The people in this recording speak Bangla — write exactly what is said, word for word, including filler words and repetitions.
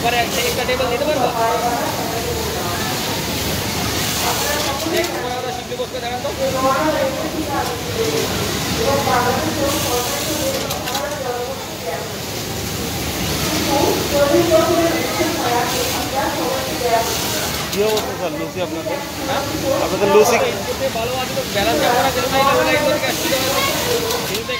এবারে একটা টেবিল দিতে পারবো? শিখতে বসতে দেখান তো। কি অবস্থা স্যার লুচি আপনাদের? আপনাদের লুচি ভালো আছে তো ব্যালেন্স করা যেন